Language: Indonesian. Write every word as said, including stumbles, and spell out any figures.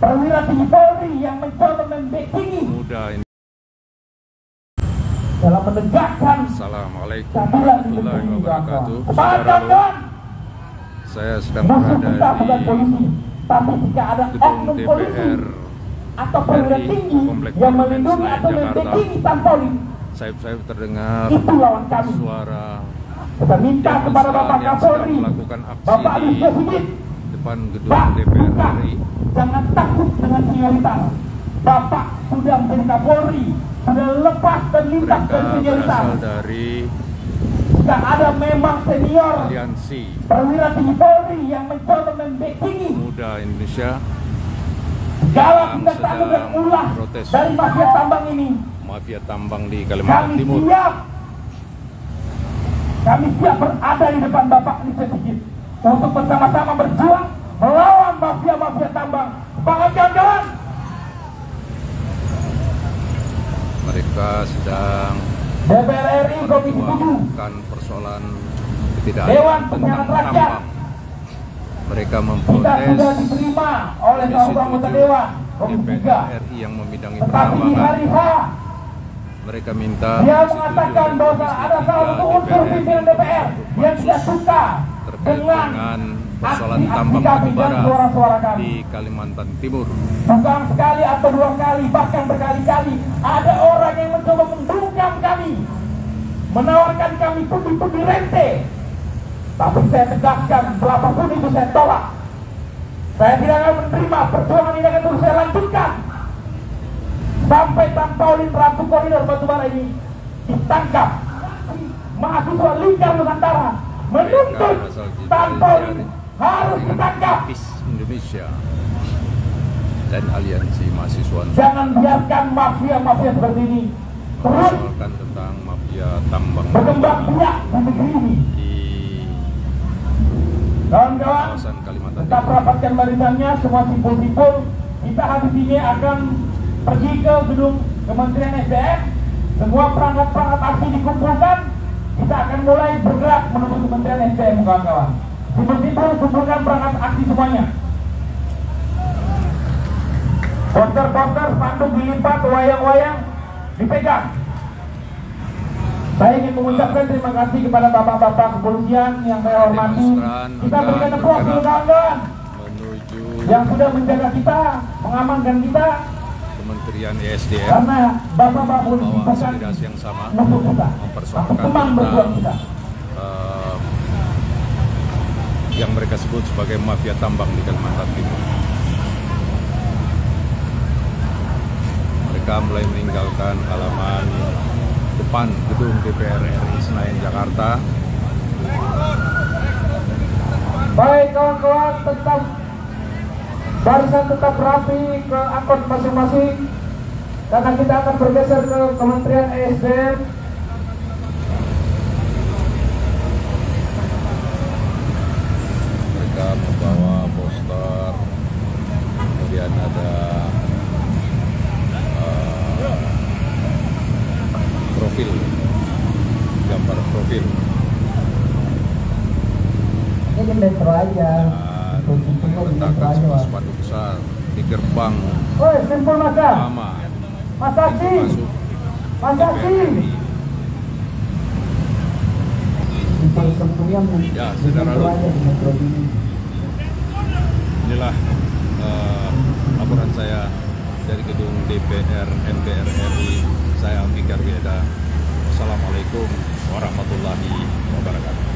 perwira tinggi Polri yang mencoba membackingi dalam menegakkan Assalamualaikum keadilan di warahmatullahi negeri ini, wabarakatuh. kawan-kawan. Saudara, saya sedang Musuh kita berada bukan di polisi, tapi jika ada gedung oknum polisi D P R atau perwira R I tinggi Komplek yang Parlemen melindungi Senayan, atau Jakarta. membackingi Polri, Sayap-sayap terdengar itu lawan kami. suara Kita minta kepada Bapak yang sedang Kapolri, melakukan aksi Bapak di Listio Sigit, depan gedung Pak, D P R buka. R I. Jangan takut dengan senioritas. Bapak sudah menjadi Kapolri, sudah lepas dan lintas Mereka dari senioritas. berasal dari Jika ada memang senior Aliansi perwira tinggi Polri yang mencoba membackingi Muda Indonesia segala yang tindak tanduk dan sedang ulah protes dari mafia tambang ini, mafia tambang di Kalimantan kami Timur. siap. Kami siap berada di depan Bapak Listio Sigit untuk bersama-sama berjuang melawan mafia-mafia tambang. Semangat kawan-kawan! Mereka sedang D P R R I Komisi tujuh, memperjuangkan persoalan Dewan ketidakadilan tentang Penyiaran Rakyat. tambang. Mereka Kita memprotes sudah diterima oleh Komisi seorang anggota tujuh Dewan Komisi D P tiga. R R I yang membidangi Tetapi di penambangan. hari H, Mereka minta dia Komisi mengatakan tujuh dan bahwa Komisi ada salah satu tiga unsur pimpinan D P R yang tidak suka terkait dengan dengan persoalan aksi-aksi tambang kami dan batubara suara-suara kami. di Kalimantan Timur. Bukan sekali atau dua kali, bahkan berkali-kali ada orang yang mencoba membungkam kami, menawarkan kami pundi-pundi rente. Tapi saya tegaskan, berapapun itu saya tolak. Saya tidak akan menerima perjuangan ini akan terus saya lanjutkan sampai Tampolin Ratu Koridor Batubara ini ditangkap. Mahasiswa Lingkar Nusantara menuntut Tampolin harus ditangkap. P I S Indonesia dan Aliansi Mahasiswa Jangan biarkan mafia-mafia seperti ini terus mempersoalkan tentang mafia tambang berkembang biak di negeri ini. di Kawan-kawan, kawasan Kalimantan tetap Timur. rapatkan barisannya, semua simpul-simpul. Kita habis ini akan pergi ke gedung Kementerian S D M. Semua perangkat-perangkat aksi dikumpulkan. Kita akan mulai bergerak menuju Kementerian S D M, kawan-kawan. Simpul-simpul kumpulkan perangkat aksi semuanya. Poster-poster, spanduk dilipat, wayang-wayang dipegang. Saya ingin mengucapkan terima kasih kepada bapak-bapak kepolisian yang saya hormati. Kita berikan tepuk dulu, kawan-kawan, Menuju yang sudah menjaga kita, mengamankan kita, Kementerian E S D M karena bapak-bapak polisi membawa bukan aspirasi yang sama, musuh kita, mempersoalkan teman berjuang kita. tentang eh, yang mereka sebut sebagai mafia tambang di Kalimantan Timur. Mereka mulai meninggalkan halaman depan gedung D P R R I Senayan, Jakarta. Baik kawan-kawan, tetap barisan tetap rapi ke angkot masing-masing karena kita akan bergeser ke Kementerian E S D M. Mereka membawa poster, kemudian ada uh, profil, gambar profil. Ini metro aja. Dan meletakkan sebuah spanduk besar di gerbang Woi, simpul masa. utama Mas pintu Aksi. masuk Mas D P R Aksi. R I. Ya, saudara, inilah uh, laporan saya dari gedung D P R M P R R I. Saya Alfi Karwiada. Assalamualaikum warahmatullahi wabarakatuh.